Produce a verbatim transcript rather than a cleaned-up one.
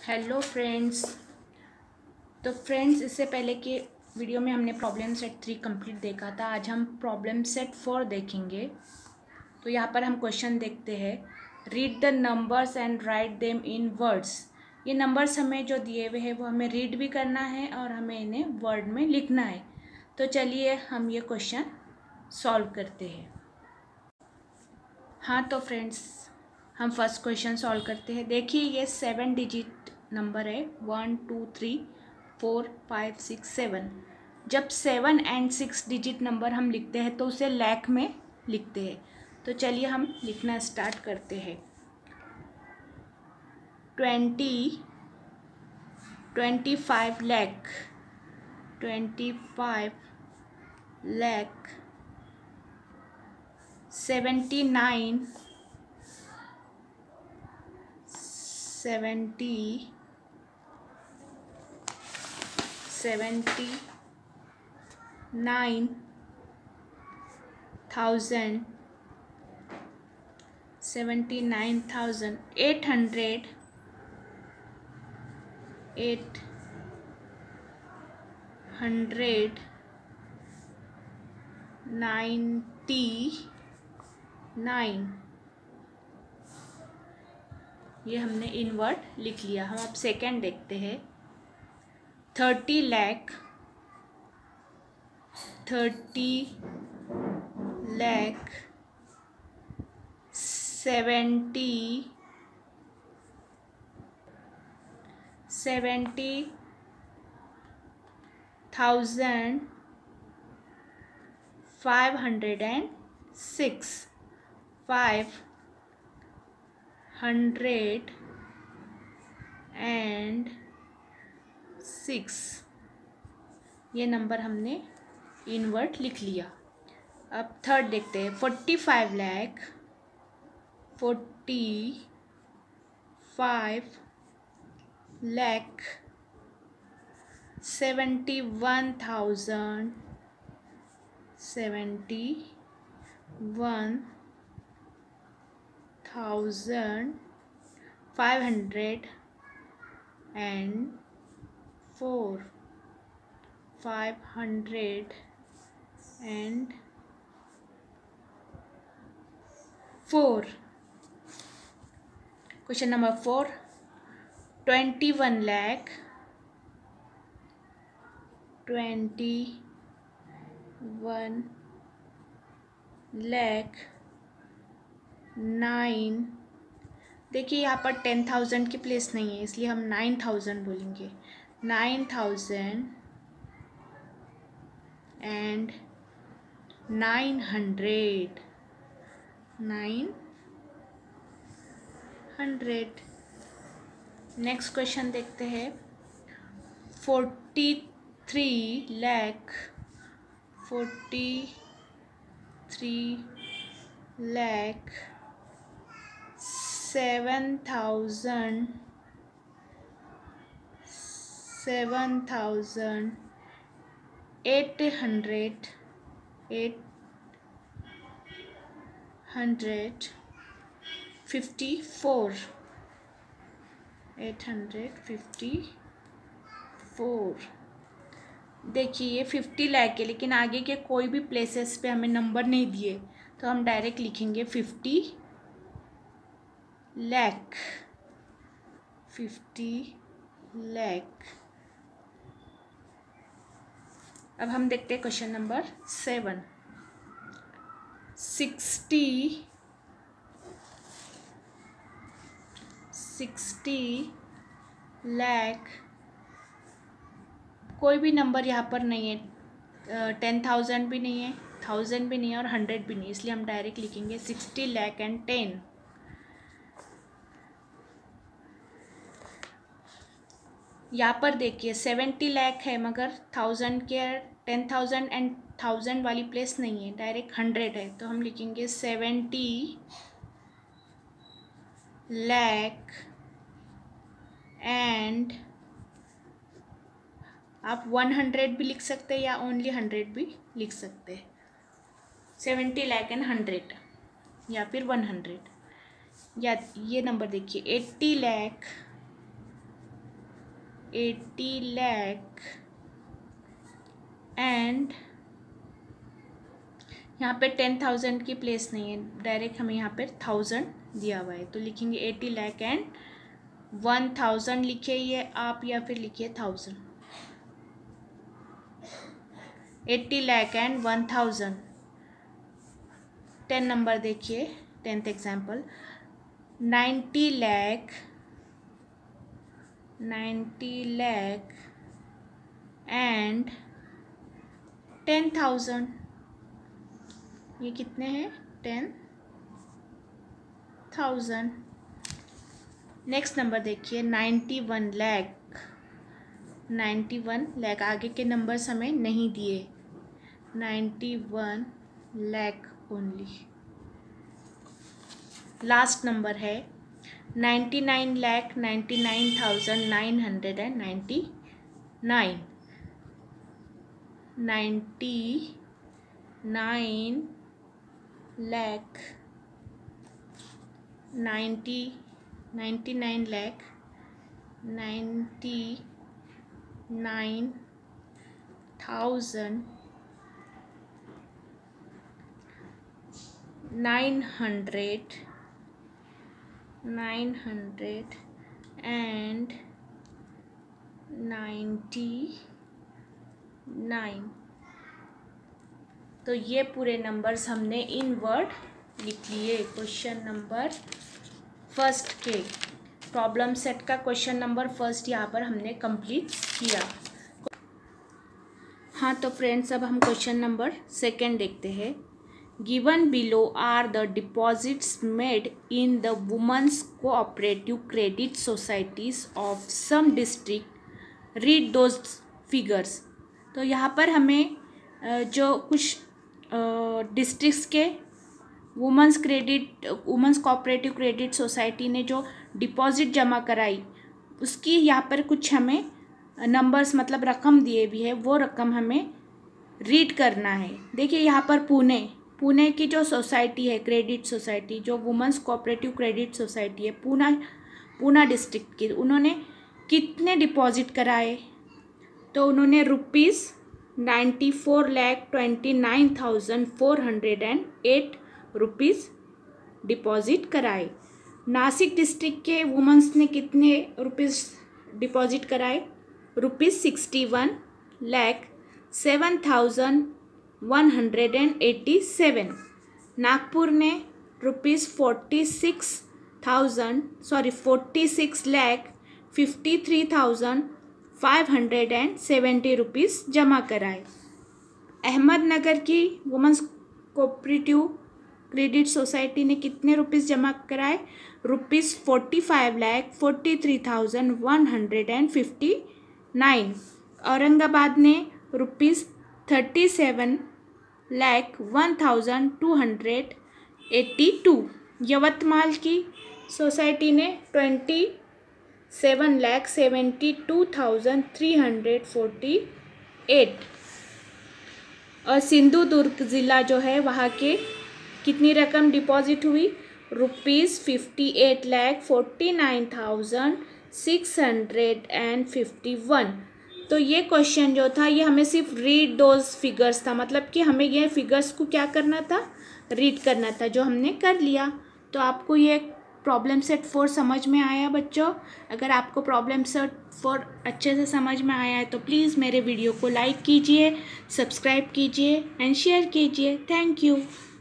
Hello friends. तो friends, इससे पहले के वीडियो में हमने प्रॉब्लम सेट थ्री कंप्लीट देखा था। आज हम प्रॉब्लम सेट फोर देखेंगे। तो यहाँ पर हम क्वेश्चन देखते हैं, read the numbers and write them in words. ये नंबर्स हमें जो दिए हुए हैं वो हमें रीड भी करना है और हमें इन्हें वर्ड में लिखना है। तो चलिए हम ये क्वेश्चन सॉल्व करते हैं। हाँ तो फ्रेंड्स, हम फर्स्ट क्वेश्चन सॉल्व करते हैं। देखिए, ये सेवन डिजिट नंबर है, one two three four five six seven. जब seven and six digit number हम लिखते हैं तो उसे लैख में लिखते हैं। तो चलिए हम लिखना स्टार्ट करते हैं। Twenty twenty five lakh, twenty five lakh, seventy nine, seventy seventy nine thousand, seventy nine thousand eight hundred, eight hundred ninety nine. ये हमने इन वर्ड लिख लिया। हम अब सेकेंड देखते हैं। Thirty lakh, thirty lakh, seventy seventy thousand five hundred and six, five hundred and six. ये number हमने इन वर्ड लिख लिया। अब थर्ड देखते हैं। Forty five lakh, forty five lakh, seventy one thousand, seventy one thousand five hundred and four, five hundred and four. Question number four. Twenty one lakh, twenty one lakh nine. देखिए, यहाँ पर टेन थाउजेंड की place नहीं है, इसलिए हम नाइन थाउजेंड बोलेंगे। Nine thousand and nine hundred, nine hundred. Next question देखते हैं। Forty three lakh, forty three lakh, seven thousand, seven thousand eight hundred, eight hundred fifty four, eight hundred fifty four. देखिए, ये फिफ्टी लैख है, लेकिन आगे के कोई भी प्लेसेस पे हमें नंबर नहीं दिए, तो हम डायरेक्ट लिखेंगे फिफ्टी लैख, फिफ्टी लैख। अब हम देखते हैं question number seven. Sixty sixty lakh, कोई भी नंबर यहाँ पर नहीं है। टेन थाउजेंड भी नहीं है, थाउजेंड भी नहीं है और हंड्रेड भी नहीं है, इसलिए हम डायरेक्ट लिखेंगे सिक्सटी लैख एंड टेन। यहाँ पर देखिए, सेवेंटी लैख है मगर थाउजेंड के टेन थाउजेंड एंड थाउजेंड वाली प्लेस नहीं है, डायरेक्ट हंड्रेड है। तो हम लिखेंगे सेवेंटी लैख एंड, आप वन हंड्रेड भी लिख सकते हैं या ओनली हंड्रेड भी लिख सकते हैं। सेवेंटी लैख एंड हंड्रेड या फिर वन हंड्रेड। या ये नंबर देखिए, eighty lakh, eighty lakh and यहाँ पे टेन थाउजेंड की प्लेस नहीं है, डायरेक्ट हमें यहाँ पे थाउजेंड दिया हुआ है, तो लिखेंगे eighty lakh and one thousand लिखिए ये आप, या फिर लिखिए thousand. Eighty lakh and one thousand. Ten number देखिए, tenth example, ninety lakh ninety lakh and ten thousand. ये कितने हैं? Ten thousand. नेक्स्ट नंबर देखिए, ninety one lakh ninety one lakh, आगे के नंबर्स हमें नहीं दिए, ninety one lakh only. Last number है ninety nine lakh ninety nine thousand nine hundred and ninety nine. Ninety nine lakh ninety ninety nine lakh ninety nine thousand nine hundred nine hundred and ninety nine. तो ये पूरे numbers हमने in word लिख लिए question number first के। Problem set का question number first यहाँ पर हमने कंप्लीट किया। हाँ तो फ्रेंड्स, अब हम क्वेश्चन नंबर सेकेंड देखते हैं। Given below are the deposits made in the women's cooperative credit societies of some district, read those figures. तो यहाँ पर हमें जो कुछ डिस्ट्रिक्ट्स के women's credit women's cooperative credit society ने जो डिपॉजिट जमा कराई, उसकी यहाँ पर कुछ हमें नंबर्स मतलब रकम दिए भी है, वो रकम हमें रीड करना है। देखिए यहाँ पर पुणे पुणे की जो सोसाइटी है, क्रेडिट सोसाइटी, जो वुमेंस कोऑपरेटिव क्रेडिट सोसाइटी है पूना पूना डिस्ट्रिक्ट की, उन्होंने कितने डिपॉजिट कराए? तो उन्होंने rupees ninety four lakh twenty nine thousand four hundred and eight rupees deposit कराए। नासिक डिस्ट्रिक्ट के वुमेंस ने कितने रुपीज़ डिपॉजिट कराए? Rupees sixty one lakh seven thousand one hundred and eighty seven. Nagpur ने rupees forty six thousand sorry forty six lakh fifty three thousand five hundred and seventy rupees जमा कराए। अहमदनगर की women's cooperative credit society ने कितने rupees जमा कराए? Rupees forty five lakh forty three thousand one hundred and fifty nine. Aurangabad ने rupees thirty seven lakh one thousand two hundred eighty two. Yavatmal की society ने twenty seven lakh seventy two thousand three hundred forty eight. और सिंधुदुर्ग ज़िला जो है, वहाँ के कितनी रकम डिपॉजिट हुई? Rupees fifty eight lakh forty nine thousand six hundred and fifty one. तो ये क्वेश्चन जो था, ये हमें सिर्फ रीड दोज फिगर्स था, मतलब कि हमें ये फिगर्स को क्या करना था? रीड करना था, जो हमने कर लिया। तो आपको ये प्रॉब्लम सेट फोर समझ में आया बच्चों? अगर आपको प्रॉब्लम सेट फोर अच्छे से समझ में आया है तो प्लीज़ मेरे वीडियो को लाइक कीजिए, सब्सक्राइब कीजिए एंड शेयर कीजिए। Thank you.